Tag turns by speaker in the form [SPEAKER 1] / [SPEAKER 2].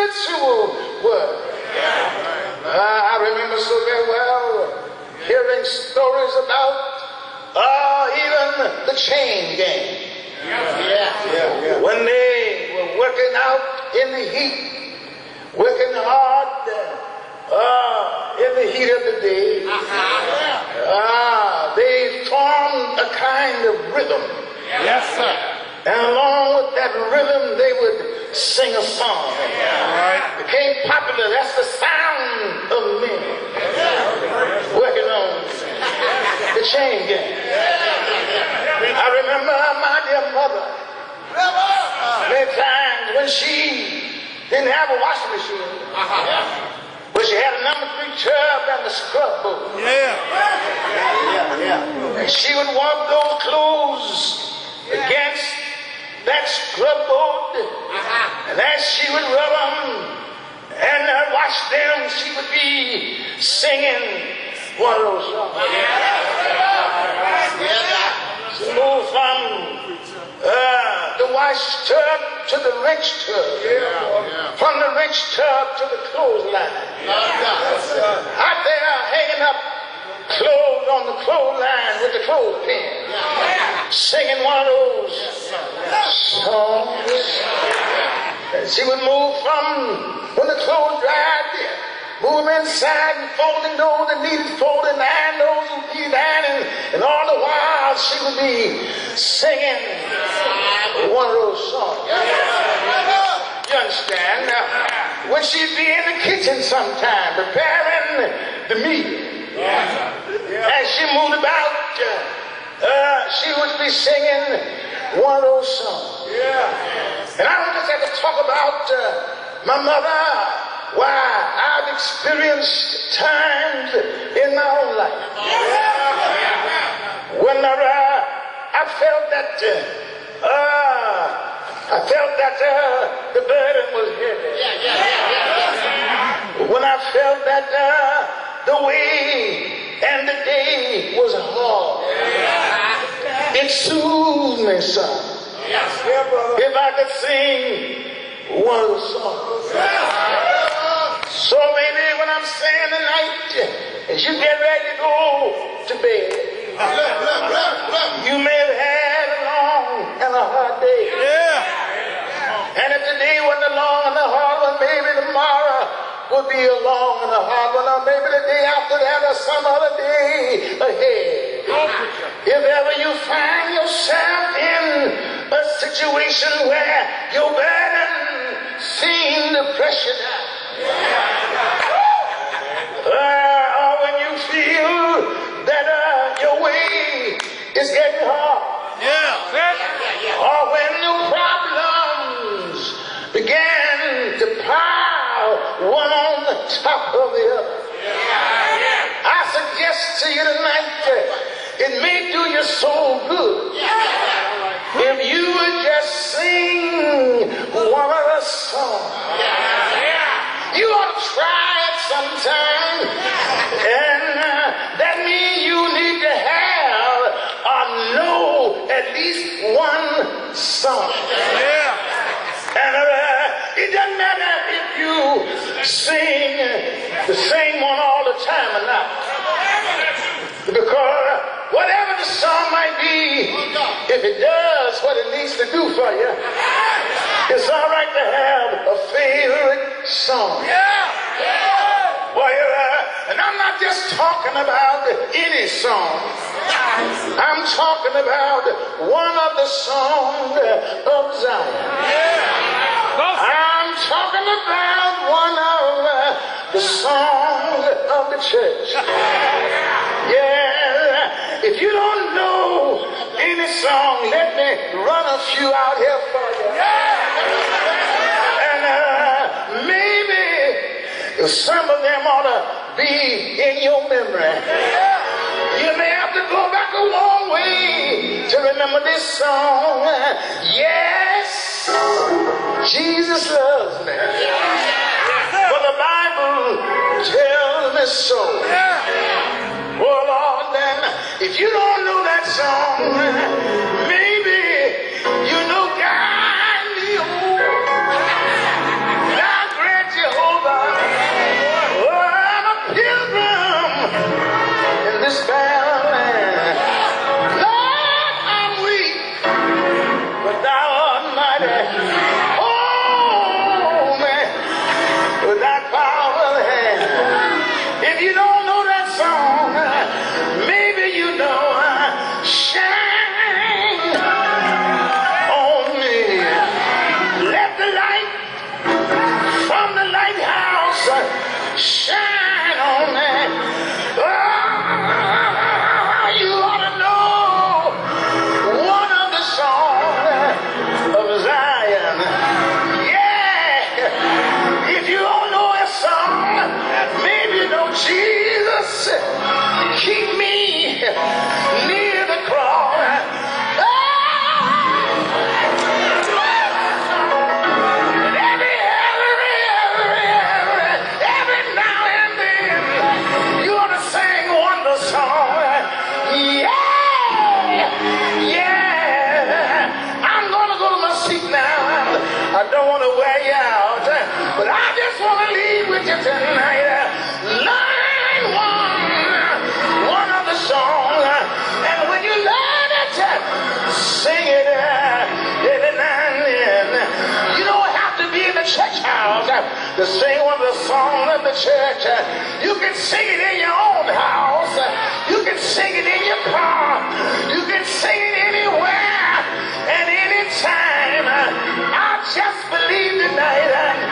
[SPEAKER 1] spiritual word. I remember so very well hearing stories about even the chain gang. When they were working out in the heat, working hard in the heat of the day, they formed a kind of rhythm.
[SPEAKER 2] Yes, sir.
[SPEAKER 1] And along with that rhythm, they would sing a song. It became popular. That's the sound of men working on the chain gang. I remember my dear mother many times when she didn't have a washing machine, but she had a number 3 tub and a scrub boat. And she would warm those clothes against that scrub board, and as she would rub them and wash them, she would be singing one of those songs. She moved from the wash tub to the rinse tub, from the rinse tub to the clothesline. Out there hanging up clothes on the clothesline with the clothespin, singing one of those songs. And she would move from when the clothes dried, move inside and folding those that needed folding, iron those who needed ironing, and all the while she would be singing one of those songs. You understand? Now, when she'd be in the kitchen sometime preparing the meal, as she moved about, she would be singing one of those songs. And I don't just have to talk about my mother. Why, I've experienced times in my own life when I felt that the burden was heavy. When I felt that the way and the day was hard, it soothed me, son. If I could sing one of the songs. So maybe when I'm saying tonight, as you get ready to go to bed, you may have had a long and a hard day. And if today wasn't a long and a hard one, maybe tomorrow will be a long and a hard one, or maybe the day after that or some other day ahead. If ever you find yourself in a situation where your burden seems to press you down, or when you feel that your way is getting hard, or when your problems begin to pile one on the top of the other, I suggest to you tonight, it may do your soul good if you would just sing one of the songs. You ought to try it sometime, and that means you need to have or know at least one song. And it doesn't matter if you sing the same one all the time or not, because whatever the song might be, if it does what it needs to do for you, it's all right to have a favorite song. Boy, and I'm not just talking about any song. I'm talking about one of the songs of Zion. I'm talking about one of the songs of the church. Yeah, if you don't know any song, let me run a few out here for you. And maybe some of them ought to be in your memory. You may have to go back a long way to remember this song. Yes, Jesus loves me, for the Bible tells me so. Oh Lord, then if you don't know that song, maybe you know God, thou great church house to sing one of the songs of the church. You can sing it in your own house. You can sing it in your car. You can sing it anywhere and anytime. I just believe tonight